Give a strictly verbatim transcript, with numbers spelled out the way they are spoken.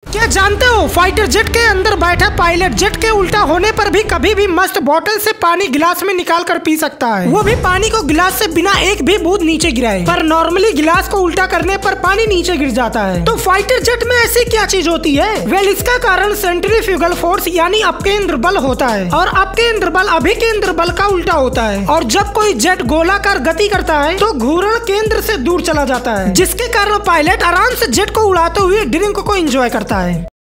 क्या जानते हो फाइटर जेट के अंदर बैठा पायलट जेट के उल्टा होने पर भी कभी भी मस्त बोतल से पानी गिलास में निकाल कर पी सकता है, वो भी पानी को गिलास से बिना एक भी बूंद नीचे गिराए। पर नॉर्मली गिलास को उल्टा करने पर पानी नीचे गिर जाता है। तो फाइटर जेट में ऐसी क्या चीज होती है? वेल, इसका कारण सेंट्रीफ्यूगल फोर्स यानी अपकेंद्र बल होता है, और अपकेंद्र बल अभिकेंद्र बल का उल्टा होता है। और जब कोई जेट गोलाकार गति करता है तो घूर्ण केंद्र से दूर चला जाता है, जिसके कारण पायलट आराम से जेट को उड़ाते हुए ड्रिंक को एंजॉय करता है।